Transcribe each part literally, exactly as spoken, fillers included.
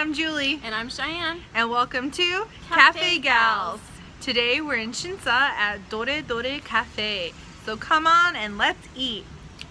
I'm Julie. And I'm Cheyenne. And welcome to Cafe Cafe Gals. Today we're in Sinsa at Dore Dore Cafe. So come on and let's eat.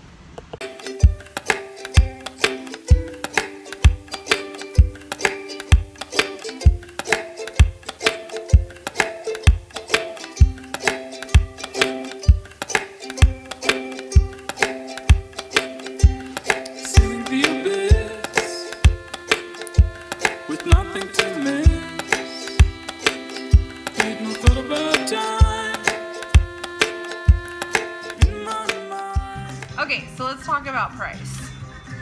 Okay, so let's talk about price.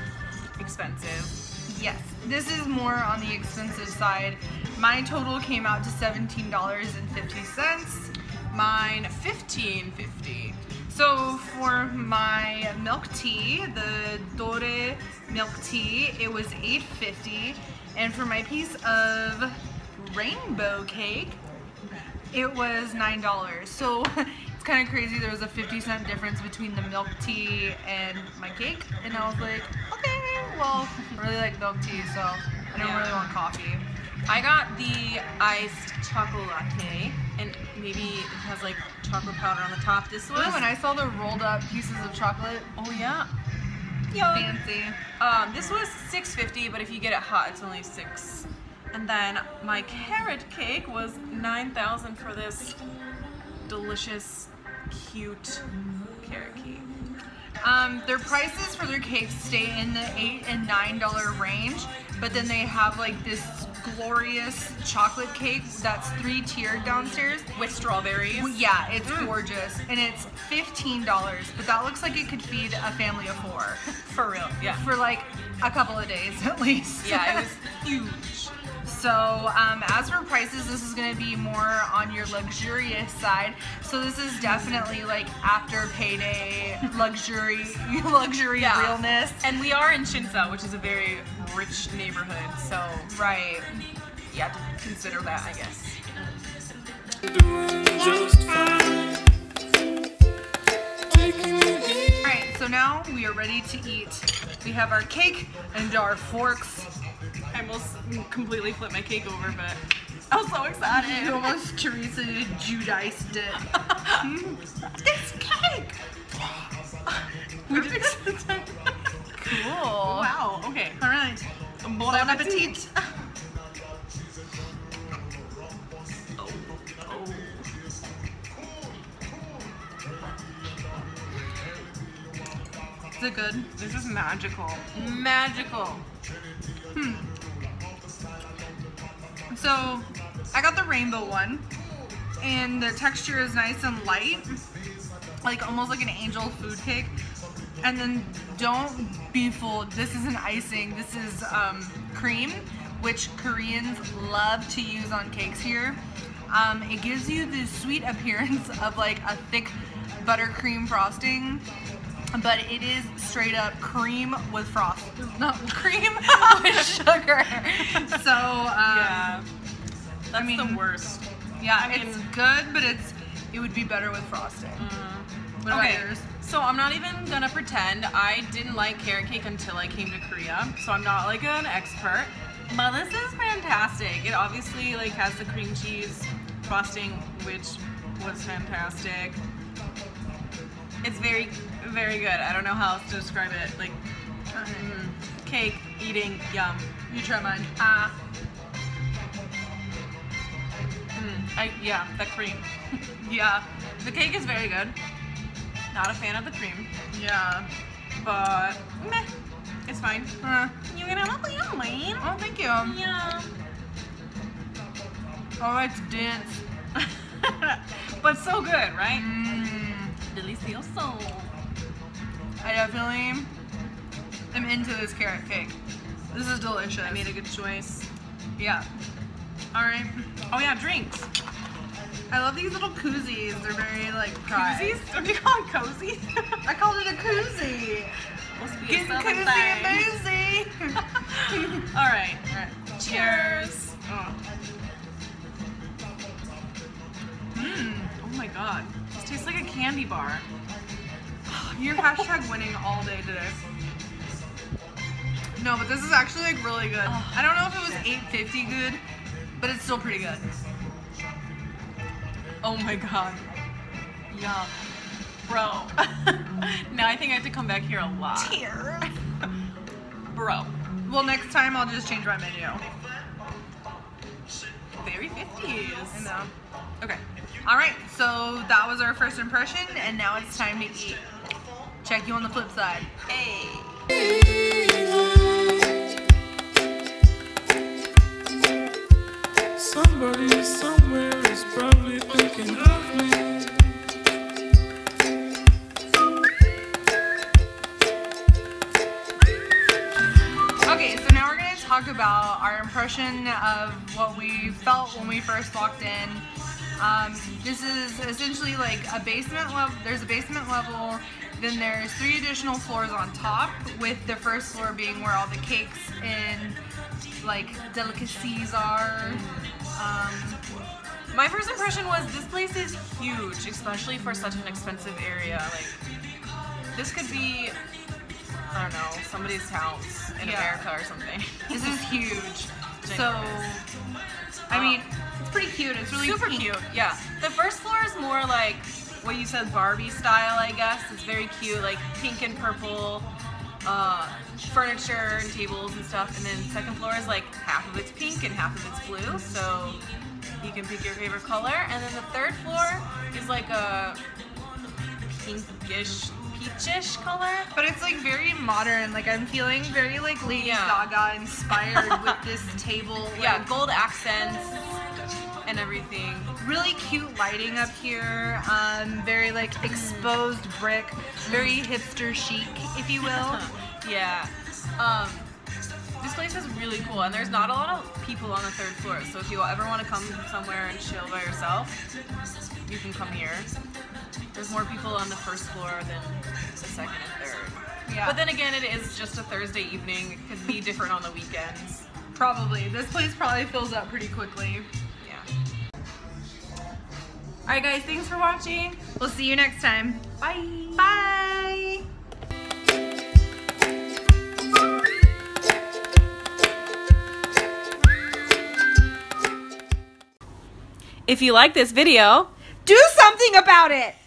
Expensive. Yes, this is more on the expensive side. My total came out to seventeen dollars and fifty cents. Mine fifteen fifty. So for my milk tea, the Dore milk tea, it was eight fifty, and for my piece of rainbow cake, it was nine dollars. So it's kind of crazy. There was a fifty cent difference between the milk tea and my cake, and I was like, okay, well, I really like milk tea, so I don't Yeah. really want coffee. I got the iced chocolate latte, and maybe it has like chocolate powder on the top. This was. Ooh, and I saw the rolled up pieces of chocolate. Oh yeah. Yeah. Fancy. Um, this was six fifty, but if you get it hot, it's only six. And then my carrot cake was nine thousand for this delicious, cute carrot cake. Um, their prices for their cakes stay in the eight and nine dollar range, but then they have like this glorious chocolate cake that's three tiered downstairs With strawberries. Well, yeah, it's Mm. gorgeous, and it's fifteen dollars. But that looks like it could feed a family of four For real, yeah. for like a couple of days at least. Yeah, it was huge. So um, as for prices, this is going to be more on your luxurious side. So this is definitely like after payday luxury, luxury Yeah. realness. And we are in Sinsa, which is a very rich neighborhood, so Right. you have to consider that, I guess. Alright, so now we are ready to eat. We have our cake and our forks. I almost completely flipped my cake over, but I was so excited. You almost Teresa Judiced it. It's cake! Perfect. Cool. Wow, okay. Alright. Bon Bon appetit. Oh, oh. Is it good? This is magical. Magical. Hmm. So, I got the rainbow one, and the texture is nice and light, like almost like an angel food cake. And then don't be fooled, this isn't icing, this is um, cream, which Koreans love to use on cakes here. Um, it gives you the sweet appearance of like a thick buttercream frosting, but it is straight up cream with frost, not cream with sugar. So, um, Yeah. That's I mean, the worst. yeah, I mean- it's good, but it's it would be better with frosting. Mm. What about Okay, yours? so I'm not even gonna pretend I didn't like carrot cake until I came to Korea, so I'm not like an expert, but this is fantastic. It obviously like has the cream cheese frosting, which was fantastic. It's very, very good. I don't know how else to describe it. Like, mm, cake, eating, yum. You try mine. Ah. Mm, I, yeah, the cream. Yeah, The cake is very good. Not a fan of the cream, yeah. but meh, it's fine. Uh, You can have a little mine. oh, thank you. Yeah. Oh, it's dense. But so good, right? Mmm. Delicioso. I definitely am into this carrot cake. This is delicious. I made a good choice. Yeah. All right. Oh yeah, drinks. I love these little koozies. They're very like pride. Koozies? What do you call it, cozy? I called it a koozie. Must be a Getting southern koozy and thing. boozy. All right. All right. Cheers. Oh. Mmm. Oh my god. This tastes like a candy bar. You're hashtag winning all day today. No, but this is actually like really good. Oh. I don't know if it was eight fifty good, but it's still pretty good. Oh my god. Yum. Bro. Now I think I have to come back here a lot. Tears. Bro. Well, next time I'll just change my menu. Very fifties. I know. Okay. Alright, so that was our first impression, and now it's time to eat. Check you on the flip side. Hey. Somebody somewhere is probably thinking of me. Okay, so now we're going to talk about our impression of what we felt when we first walked in. Um, this is essentially like a basement level. There's a basement level, then there's three additional floors on top, with the first floor being where all the cakes and like delicacies are. Um, My first impression was this place is huge, especially for such an expensive area. Like, this could be, I don't know, somebody's house in yeah. America or something. This is huge. So, I mean, it's pretty cute. It's really super pink. cute. Yeah. The first floor is more like what you said, Barbie style, I guess. It's very cute, like pink and purple uh, furniture and tables and stuff. And then second floor is like half of it's pink and half of it's blue. So you can pick your favorite color. And then the third floor is like a pinkish, peachish color. But it's like very modern. Like I'm feeling very like Lady Yeah. Gaga inspired with this table. Like, Yeah, gold accents and everything. Really cute lighting up here. Um, very like exposed brick. Very hipster chic, if you will. Yeah. Um, this place is really cool, and there's not a lot of people on the third floor. So if you ever want to come somewhere and chill by yourself, you can come here. There's more people on the first floor than the second and third. Yeah. But then again, it is just a Thursday evening. It could be different on the weekends. Probably. This place probably fills up pretty quickly. Yeah. Alright guys, thanks for watching. We'll see you next time. Bye. Bye. If you like this video, do something about it!